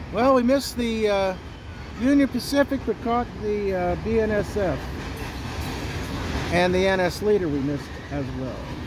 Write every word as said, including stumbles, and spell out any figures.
Well, we missed the uh, Union Pacific, but caught the uh, B N S F. And the N S leader we missed as well.